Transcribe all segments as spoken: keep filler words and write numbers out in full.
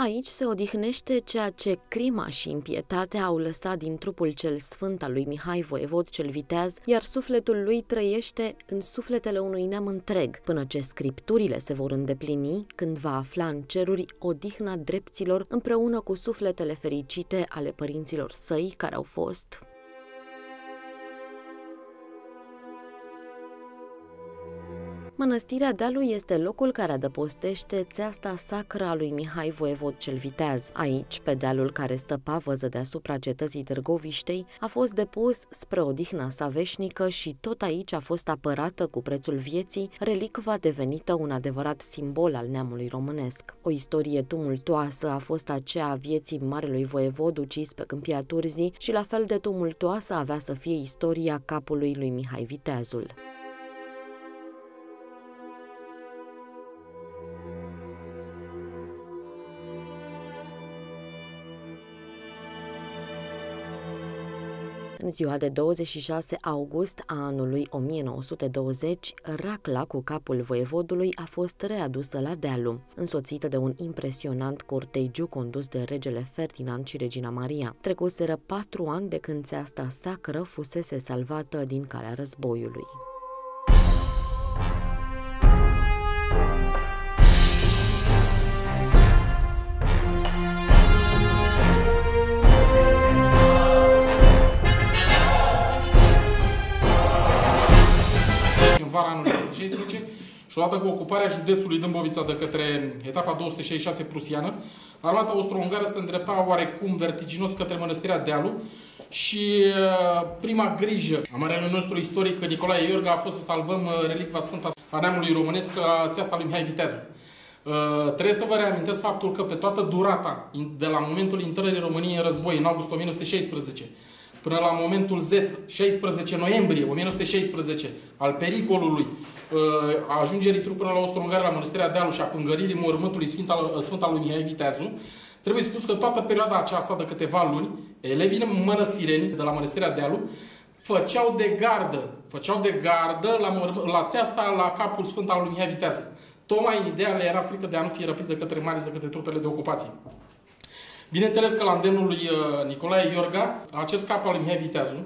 Aici se odihnește ceea ce crima și impietatea au lăsat din trupul cel sfânt al lui Mihai Voievod cel Viteaz, iar sufletul lui trăiește în sufletele unui neam întreg, până ce scripturile se vor îndeplini, când va afla în ceruri odihna drepților împreună cu sufletele fericite ale părinților săi care au fost. Mănăstirea Dealul este locul care adăpostește țeasta sacră a lui Mihai Voievod cel Viteaz. Aici, pe dealul care stă pavăză deasupra cetății Târgoviștei, a fost depus spre odihna sa veșnică și tot aici a fost apărată cu prețul vieții relicva devenită un adevărat simbol al neamului românesc. O istorie tumultoasă a fost aceea a vieții marelui voievod ucis pe Câmpia Turzii și la fel de tumultoasă avea să fie istoria capului lui Mihai Viteazul. În ziua de douăzeci și șase august a anului o mie nouă sute douăzeci, racla cu capul voievodului a fost readusă la Dealu, însoțită de un impresionant cortegiu condus de regele Ferdinand și regina Maria. Trecuseră patru ani de când țeasta sacră fusese salvată din calea războiului. Vara anului două mii șaisprezece și odată cu ocuparea județului Dâmbovița de către etapa două sute șaizeci și șase prusiană, armata austro-ungară se îndrepta oarecum vertiginos către Mănăstirea Dealul și prima grijă a marelui nostru istoric Nicolae Iorga a fost să salvăm relicva sfântă a neamului românesc, a țeasta lui Mihai Viteazu. Uh, trebuie să vă reamintesc faptul că pe toată durata, de la momentul intrării României în război, în august o mie nouă sute șaisprezece, până la momentul Z, șaisprezece noiembrie o mie nouă sute șaisprezece, al pericolului uh, a ajungerii trupelor austro-ungare la Mănăstirea Dealul și a pângăririi mormântului Sfânt al, Sfânt al lui Mihai Viteazu, trebuie spus că toată perioada aceasta de câteva luni, elevii mănăstireni de la Mănăstirea Dealul făceau de gardă, făceau de gardă la, la țeasta, la capul Sfânt al lui Mihai Viteazu. Tocmai în ideea le era frică de a nu fi răpit de către mai ales de către trupele de ocupație. Bineînțeles că la îndemnul lui Nicolae Iorga, acest cap al lui Mihai Viteazu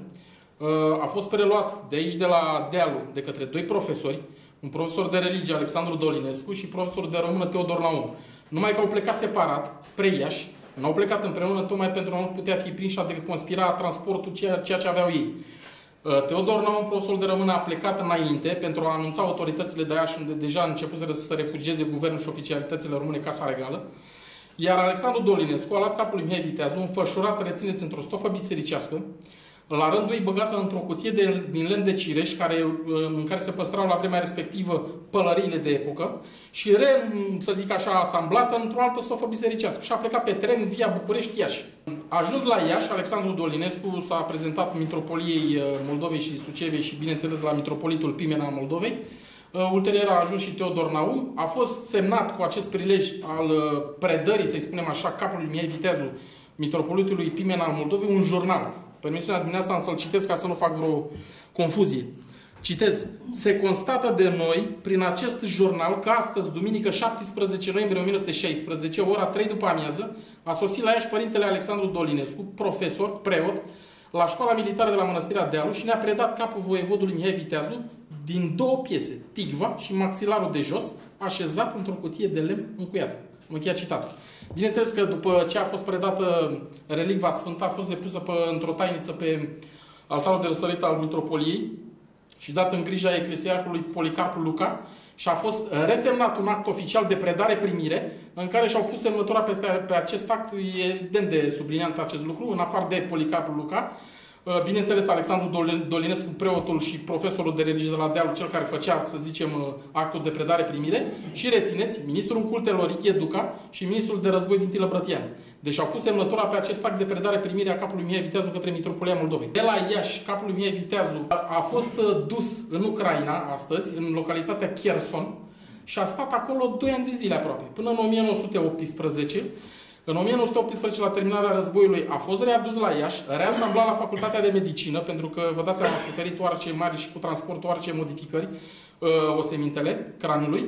a fost preluat de aici, de la Dealul, de către doi profesori, un profesor de religie, Alexandru Dolinescu, și profesor de română, Teodor Naum. Numai că au plecat separat, spre Iași, nu au plecat împreună, tocmai pentru a nu putea fi prinși de conspira transportul, ceea, ceea ce aveau ei. Teodor Naum, profesorul de română, a plecat înainte pentru a anunța autoritățile de Iași, unde deja începuseră să se refugieze guvernul și oficialitățile române, Casa Regală. Iar Alexandru Dolinescu a luat capul lui Mihai Viteazu, înfășurat, rețineți, într-o stofă bisericească, la rândul ei băgată într-o cutie de, din lemn de cireș, care, în care se păstrau la vremea respectivă pălăriile de epocă, și re, să zic așa, asamblată într-o altă stofă bisericească. Și a plecat pe tren via București-Iași. A ajuns la Iași, Alexandru Dolinescu s-a prezentat Mitropoliei Moldovei și Suceviei și, bineînțeles, la Mitropolitul Pimena al Moldovei. Ulterior a ajuns și Teodor Naum. A fost semnat cu acest prilej al predării, să-i spunem așa, capului Mihai Viteazu, Mitropolitului Pimena al Moldovei, un jurnal. Permisiunea dumneavoastră am să-l citesc ca să nu fac vreo confuzie. Citez. Se constată de noi, prin acest jurnal, că astăzi, duminică șaptesprezece noiembrie o mie nouă sute șaisprezece, ora trei după amiază, a sosit la Iași părintele Alexandru Dolinescu, profesor, preot, la școala militară de la Mănăstirea Dealul și ne-a predat capul voievodului Mihai Viteazu din două piese, tigva și maxilarul de jos, așezat într-o cutie de lemn încuiată. Am încheiat citatul. Bineînțeles că după ce a fost predată relicva sfântă, a fost depusă într-o tainiță pe altarul de răsărit al Mitropoliei și dat în grija eclesiarhului Policarpul Luca și a fost resemnat un act oficial de predare-primire în care și-au pus semnătura peste, pe acest act. E demn de subliniat acest lucru, în afară de Policarpul Luca. Bineînțeles, Alexandru Dolinescu, preotul și profesorul de religie de la Dealul, cel care făcea, să zicem, actul de predare-primire, și rețineți, ministrul cultelor Ichie Duca și ministrul de război Vintilă Brătian. Deci au pus semnătura pe acest act de predare-primire a capului Mihai Viteazu către Mitropolia Moldovei. De la Iași, capul lui Mihai Viteazu a fost dus în Ucraina, astăzi, în localitatea Kherson, și a stat acolo doi ani de zile aproape, până în o mie nouă sute optsprezece. În o mie nouă sute optsprezece, la terminarea războiului, a fost readus la Iași, reasamblat la Facultatea de Medicină, pentru că, vă dați seama, a suferit oarece mari și cu transportul oarece modificări, uh, osemintele craniului,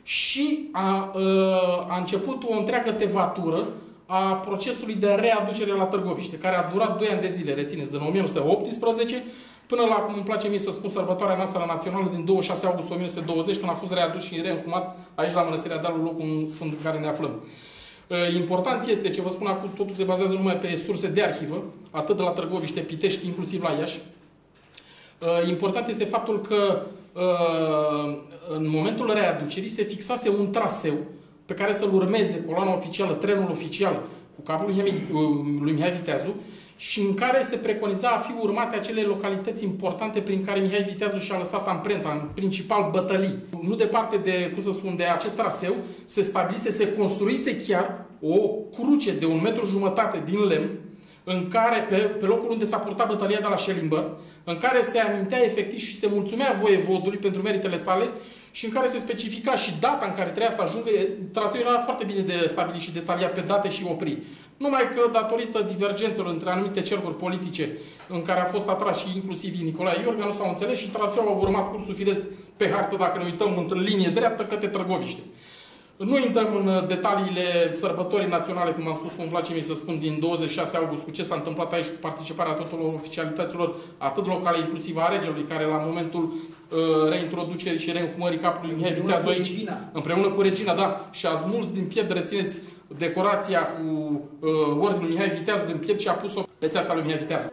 și a, a început o întreagă tevatură a procesului de readucere la Târgoviște, care a durat doi ani de zile, rețineți, din o mie nouă sute optsprezece până la, cum îmi place mie să spun, sărbătoarea noastră națională din douăzeci și șase august o mie nouă sute douăzeci, când a fost readus și reîncumat aici la Mănăstirea Dealul, locul sfânt în care ne aflăm. Important este, ce vă spun acum, totul se bazează numai pe surse de arhivă, atât de la Târgoviște, Pitești, inclusiv la Iași. Important este faptul că în momentul readucerii se fixase un traseu pe care să-l urmeze coloana oficială, trenul oficial cu capul lui Mihai Viteazu și în care se preconiza a fi urmate acele localități importante prin care Mihai Viteazu și-a lăsat amprenta, în principal bătălii. Nu departe de, cum să spun, de acest traseu, se stabilise, se construise chiar o cruce de un metru jumătate din lemn, în care, pe, pe locul unde s-a purtat bătălia de la Schellimber, în care se amintea efectiv și se mulțumea voievodului pentru meritele sale și în care se specifica și data în care trebuia să ajungă. Traseul era foarte bine de stabilit și detaliat pe date și opri. Numai că, datorită divergențelor între anumite cercuri politice în care a fost atras și inclusiv Nicolae Iorga, nu s-au înțeles și traseul a urmat cursul firet pe hartă, dacă ne uităm, în linie dreaptă către Târgoviște. Nu intrăm în detaliile sărbătorii naționale, cum am spus, cum îmi place mie să spun, din douăzeci și șase august, cu ce s-a întâmplat aici, cu participarea tuturor oficialităților, atât locale, inclusiv a regelui, care la momentul uh, reintroducerii și reîncumării capului Mihai Viteazu aici, împreună cu regina, da, și a smuls din piept, rețineți, decorația cu uh, ordinul Mihai Viteazu din piept și a pus-o pe țeasta lui Mihai Viteazu.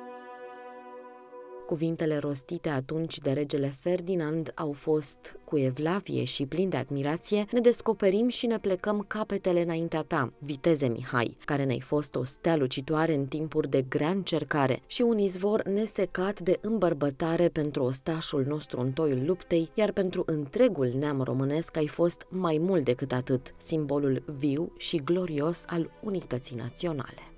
Cuvintele rostite atunci de regele Ferdinand au fost: cu evlavie și plin de admirație, ne descoperim și ne plecăm capetele înaintea ta, viteze Mihai, care ne-ai fost o stea lucitoare în timpuri de grea încercare și un izvor nesecat de îmbărbătare pentru ostașul nostru în toiul luptei, iar pentru întregul neam românesc ai fost mai mult decât atât, simbolul viu și glorios al unității naționale.